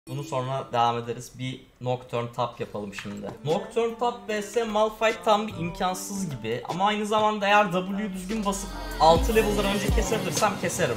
Bunu sonra devam ederiz. Bir Nocturne Top yapalım şimdi. Nocturne Top vs Malphite tam bir imkansız gibi. Ama aynı zamanda eğer W'yu düzgün basıp 6 level'dan önce kesebilirsem keserim.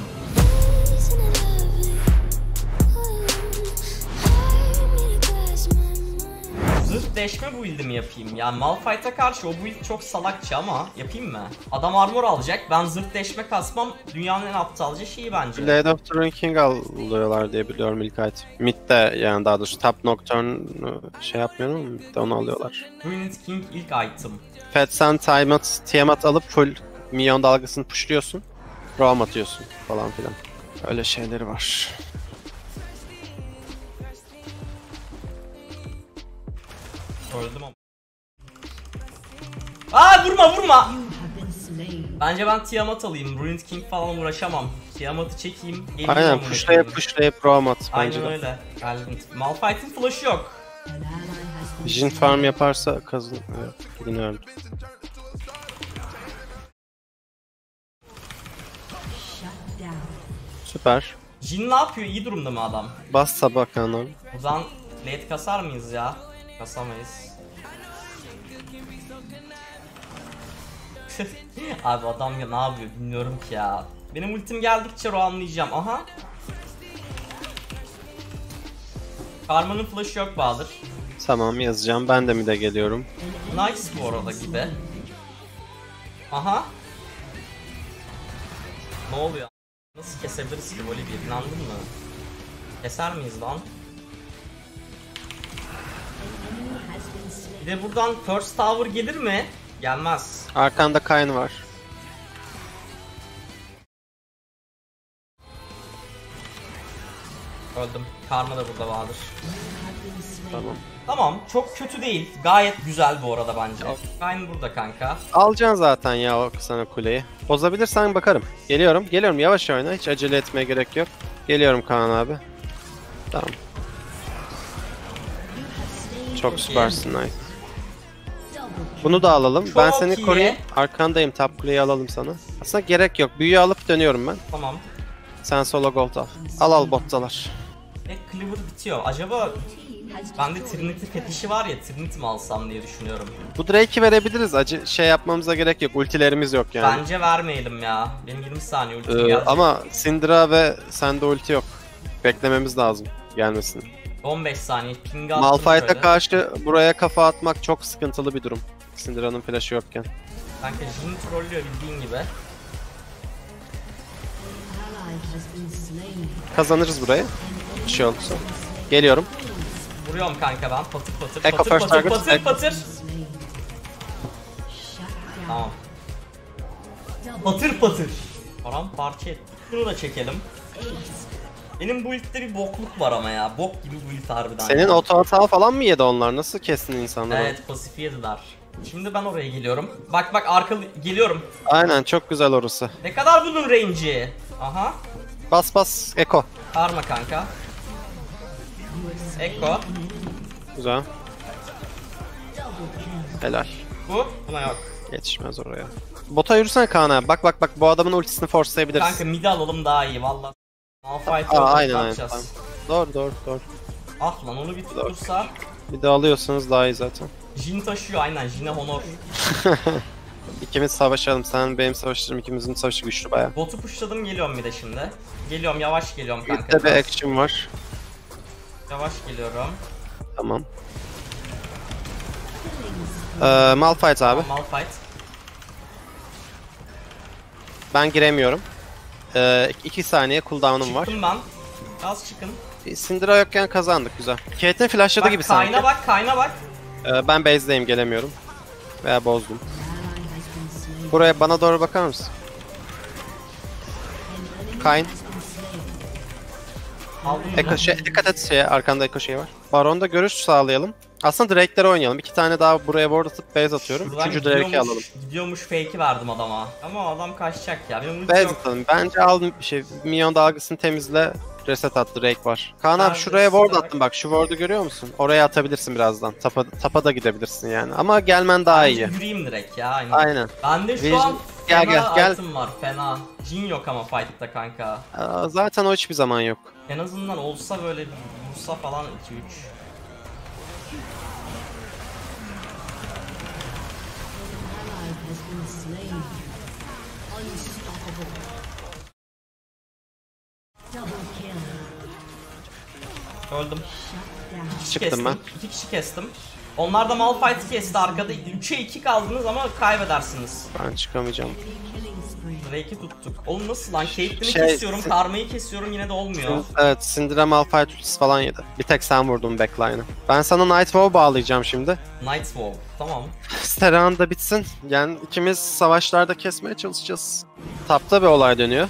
Zırh deşme build'i mi yapayım? Yani Malphite'a karşı o build çok salakça ama yapayım mı? Adam armor alacak. Ben zırh deşme kasmam dünyanın en aptalca şeyi bence. Blade of the King alıyorlar diye biliyorum ilk item. Mid'de yani daha doğrusu Top Nocturne şey yapmıyorum ama mid'de onu alıyorlar. Ruined King ilk item. Fetsan Tiamat alıp full minyon dalgasını pushluyorsun. Roam atıyorsun falan filan. Öyle şeyleri var. Öldüm ama. Aa vurma! Bence ben Tiamat alayım. Ruined King falan uğraşamam. Tiamat'ı çekeyim. Aynen pushlayıp roam at bence de. Aynen öyle. Malphite'in flash'ı yok. Jhin farm yaparsa kazın. Evet, yine öldü. Süper. Jhin ne yapıyor? İyi durumda mı adam? Bas sabah kanal. O zaman late kasar mıyız ya? Kasamayız. Abi adam ya ne yapıyor bilmiyorum ki ya. Benim ultim geldikçe roamlayacağım. Aha. Karma'nın flash'ı yok Bahadır. Tamam yazacağım. Ben de mi de geliyorum. Nice bu arada gibi. Aha. Ne oluyor? Nasıl kesebiliriz ki böyle bir inandın mı? Keser miyiz lan? Bir de buradan First Tower gelir mi? Gelmez. Arkanda Kayn var. Öldüm. Karma da burada vardır. Tamam. Tamam, çok kötü değil. Gayet güzel bu arada bence. Kayn burada kanka. Alacaksın zaten ya o sana kuleyi. Bozabilirsen bakarım. Geliyorum. Yavaş oyna. Hiç acele etmeye gerek yok. Geliyorum Kaan abi. Tamam. Çok süpersin, nice. Bunu da alalım. Çok ben seni iyi. koruyayım. Arkandayım. Top kuleyi alalım sana. Aslında gerek yok. Büyüyü alıp dönüyorum ben. Tamam. Sen solo gold al. Al bottalar. Cleaver bitiyor. Acaba bende Trinity fetişi var ya, Trinity mi alsam diye düşünüyorum. Bu Drake'i verebiliriz. Şey yapmamıza gerek yok. Ultilerimiz yok yani. Bence vermeyelim ya. Benim 20 saniye ultim gelecek. Ama Syndra ve sende ulti yok. Beklememiz lazım gelmesini. 15 saniye ping attım. Malphite'a karşı buraya kafa atmak çok sıkıntılı bir durum. Syndra'nın flash'ı yokken. Kanka Jhin trollüyor bildiğin gibi. Kazanırız burayı. Bir şey olursa. Geliyorum. Vuruyorum kanka ben patır patır Echo patır first patır target. patır patır. Tamam. Patır patır. Paramparça et. Bunu da çekelim. Benim bu build'de bir bokluk var ama ya. Bok gibi bu build harbiden. Senin auto hata falan mı yedi onlar? Nasıl kestin insanları? Evet, pasifi yediler. Şimdi ben oraya geliyorum. Bak arkalı geliyorum. Aynen, çok güzel orası. Ne kadar bunun range'i? Aha. Bas Echo. Karma kanka. Echo. Güzel. Helal. Buna yok. Yetişmez oraya. Bota yürüsene Kaan abi. Bak bu adamın ultisini forcelayabiliriz. Kanka mid alalım daha iyi valla. Malphite'ı aynen. Tamam. Doğru. Ah lan onu bir tutursa. Bir de alıyorsanız daha iyi zaten. Jhin taşıyor aynen, Jhin'e honor. İkimiz savaşalım. Sen benim savaşlarım, ikimizin savaşı güçlü baya. Botu pushladım, geliyorum bir de şimdi. Geliyorum, yavaş geliyorum kanka. Mid'de bir action var. Yavaş geliyorum. Tamam. Malphite abi. Tamam, Malphite. Ben giremiyorum. 2 saniye cooldown'um var. Çıktım ben. Az çıkın. Syndra yokken kazandık, güzel. Kate'in flashladı gibi sanki. Kayna bak. Ben base'deyim, gelemiyorum. Veya bozdum. Buraya bana doğru bakar mısın? Kayn. Dikkat et arkanda Echo şey var. Baron'da görüş sağlayalım. Aslında Drake'lere oynayalım. 2 tane daha buraya ward atıp base atıyorum. Şuradan 3. Drake'i alalım. Gidiyormuş fake'i verdim adama. Ama adam kaçacak ya. Benim ulti Base yok. atalım. Bence al minyon dalgasını temizle. Reset at, Drake var. Kaan abi şuraya ward attım bak. Şu ward'u görüyor musun? Oraya atabilirsin birazdan. Tapa da gidebilirsin yani. Ama gelmen daha iyi. Yürüyeyim direkt ya. Aynen. Bende şu an gel. item var fena. Jhin yok ama fight'ta kanka. Zaten o hiçbir zaman yok. En azından olsa böyle bir vursa falan 2-3. Öldüm. Çıktım ben. 2 kişi kestim. Onlar da Malphite'i kesti arkada. 3'e 2 kaldınız ama kaybedersiniz. Ben çıkamayacağım. Drake'i tuttuk. Oğlum nasıl lan? Caitlyn'i Şey, kesiyorum, Karma'yı kesiyorum yine de olmuyor. Evet, Syndra Malphite ultisi falan yedi. Bir tek sen vurdun backline'ı. Ben sana Nightwolf bağlayacağım şimdi. Nightwolf, tamam. Steran da bitsin. Yani ikimiz savaşlarda kesmeye çalışacağız. Tapta bir olay dönüyor.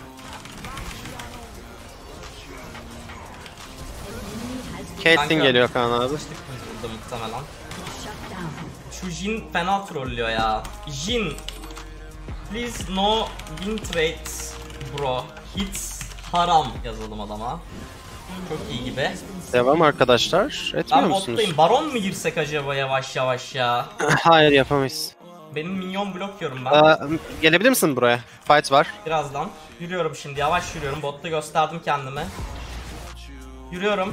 Caitlyn Kanka, geliyor Kaan abi. sıçtık biz burada muhtemelen. Şu Jhin fena trollüyor ya. Jhin, please no win trades bro. Hits haram yazalım adama. Çok iyi gibi. Devam arkadaşlar. Etmiyor Ben musunuz? bottayım. Baron mu girsek acaba yavaş yavaş ya? Hayır, yapamayız. Benim minyon blok yiyorum ben. Gelebilir misin buraya? Fight var. Birazdan. Yürüyorum şimdi, yavaş yürüyorum. Botta gösterdim kendimi. Yürüyorum.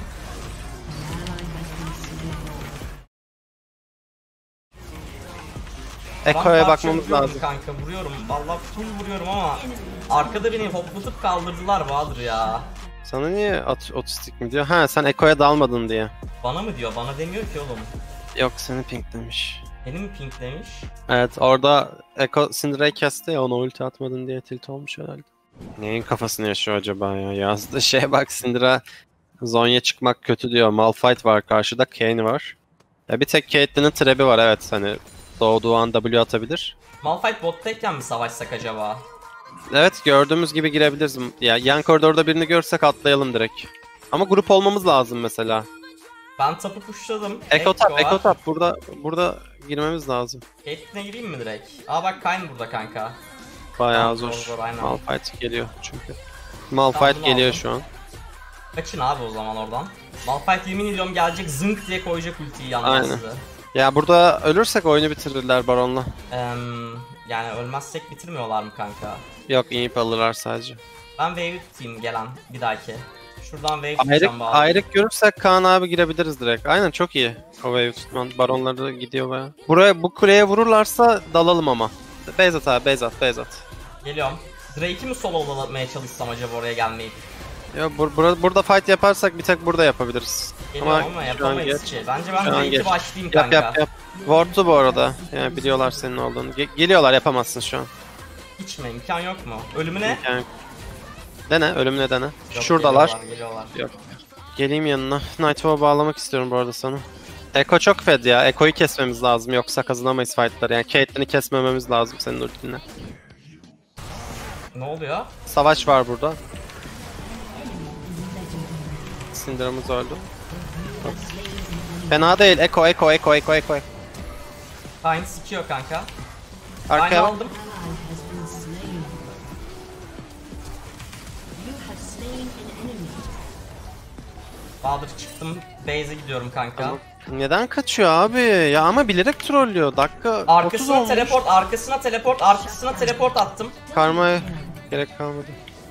Eko'ya bakmamız lazım. Kanka vuruyorum. Vallahi full vuruyorum ama arkada beni hoplatıp kaldırdılar Bahadır ya. Sana niye otistik mi diyor? Ha, sen Eko'ya dalmadın diye. Bana mı diyor? Bana demiyor ki oğlum. Yok, seni pinklemiş. Beni mi pinklemiş? Evet, orada Eko Syndra'yı kesti ya, ona ulti atmadın diye tilt olmuş herhalde. Neyin kafasını yaşıyor acaba ya? Yazdığı şeye bak, Syndra Zonya çıkmak kötü diyor. Malphite var karşıda, Kayn var. Ya bir tek Caitlyn'in trap'i var, evet, hani doğduğu an W atabilir. Malphite bottayken mi savaşsak acaba? Evet, gördüğümüz gibi girebiliriz. Ya yan koridorda birini görsek atlayalım direkt. Ama grup olmamız lazım mesela. Ben tapı pushladım. Eko var. tap burada girmemiz lazım. Caitlyn'e gireyim mi direkt? Aa bak Kayn burada kanka. Bayağı Tamam, zor. zor, aynen. Malphite geliyor çünkü. Malphite Tamam, bunu geliyor aldım. şu an. Kaçın abi o zaman oradan. Malphite yemin ediyorum gelecek zınk diye koyacak ultiyi yandan Aynen. size. Ya burada ölürsek oyunu bitirirler Baron'la. Yani ölmezsek bitirmiyorlar mı kanka? Yok, inip alırlar sadece. Ben wave tutayım gelen bir dahaki. Şuradan wave tutacağım bari. Ayrık görürsek Kaan abi girebiliriz direkt. Aynen, çok iyi. O wave tutman. Baronları gidiyor baya. Buraya, bu kuleye vururlarsa dalalım ama. Beyzat abi, Beyzat. Geliyorum. Drake'i mi sololamaya çalışsam acaba oraya gelmeyip? Ya burada fight yaparsak bir tek burada yapabiliriz. Geliyorum ama şu an yapamayız geç. ki. Bence ben Şu an Drake'i geç. başlayayım kanka. Yap. Ward'lu bu arada. Yani biliyorlar senin olduğunu. Geliyorlar, yapamazsın şu an. Hiç mi? İmkan yok mu? Ölümüne? Yani dene, ölümüne dene. Yok, Şuradalar. Geliyorlar. Yok. Geleyim yanına. Nightwolf'a bağlamak istiyorum bu arada sana. Eko çok fed ya. Eko'yu kesmemiz lazım, yoksa kazanamayız fight'ları. Yani Caitlyn'i kesmememiz lazım senin ultinle. Ne oluyor? Savaş var burada. Syndra'mız öldü. Fena değil. Eko. Kayn sikiyor kanka. Arkaya Kayn'ı bak. aldım. Bahadır çıktım. Base'e gidiyorum kanka. Neden kaçıyor abi? Ya ama bilerek trollüyor. Dakika 30 Arkasına olmuş. arkasına teleport attım. Karmaya gerek kalmadı.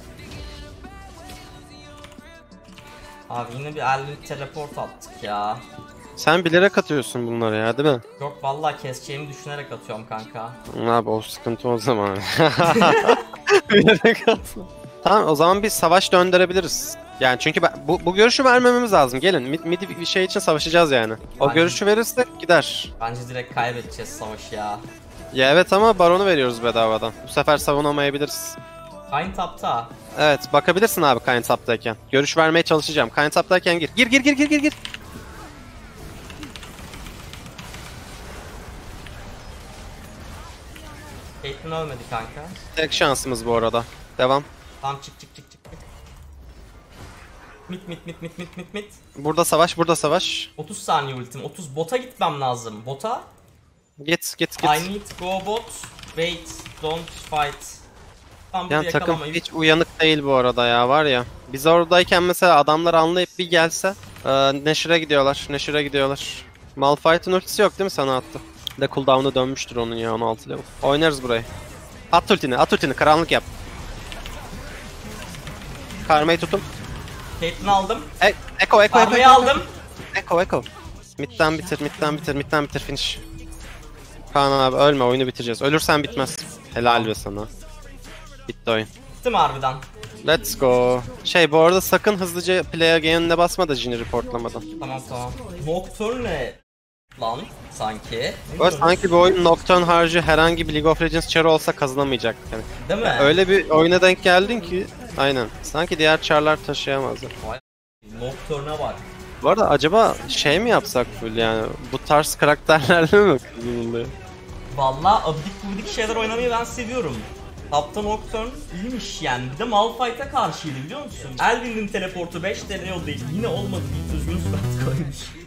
Abi yine bir 50 teleport attık ya. Sen bilerek atıyorsun bunları ya, değil mi? Yok vallahi keseceğimi düşünerek atıyorum kanka. Abi o sıkıntı o zaman. Bilerek atma. Tamam, o zaman bir savaş döndürebiliriz. Yani çünkü bu görüşü vermememiz lazım. Gelin mid bir şey için savaşacağız yani. O Aynen. görüşü verirsek gider. Bence direkt kaybedeceğiz savaşı ya. Ya evet, ama Baron'u veriyoruz bedavadan. Bu sefer savunamayabiliriz. Kayn tapta. Evet, bakabilirsin abi Kayn Tap'tayken. Görüş vermeye çalışacağım. Kayn Tap'tayken gir. Gir. Caitlyn ölmedi kanka. Tek şansımız bu arada. Devam. Tamam çık. Mit. Burada savaş. 30 saniye ultim. 30 bota gitmem lazım. Bota? Git. I need go bot. Wait. Don't fight. Tam Yani takım yakalamayayım. hiç uyanık değil bu arada ya, var ya. Biz oradayken mesela adamlar anlayıp bir gelse Nashor'a gidiyorlar. Malphite'ın ultisi yok değil mi, sana attı? De cooldown'u dönmüştür onun ya, 16 level. Oynarız burayı. At ultini, karanlık yap. Karmayı tutun. Caitlyn'i aldım. Eko. Armayı aldım. Eko. Mid'den bitir, finish. Kaan abi ölme, oyunu bitireceğiz. Ölürsen bitmez. Helal be sana. Bitti oyun. Bitti mi harbiden? Let's go. Bu arada sakın hızlıca play again'ine basma da Jin'i reportlamadan. Tamam. Nocturne ne lan sanki? Böyle sanki bu oyun Nocturne harcı herhangi bir League of Legends çarı olsa kazanamayacaktık yani. Değil mi? Öyle bir oyuna denk geldin ki aynen. Sanki diğer çarlar taşıyamazdı. Nocturne'a bak. Bu arada acaba mi yapsak full yani bu tarz karakterlerle mi kazanılıyor? Vallahi abidik gubidik şeyler oynamayı ben seviyorum. Tapta Nocturne iyiymiş yani. Bir de Malphite'a karşıydı biliyor musun? Elvin'in teleportu 5 tane yol değil. Yine olmadı. Bir düzgün surat koymuş.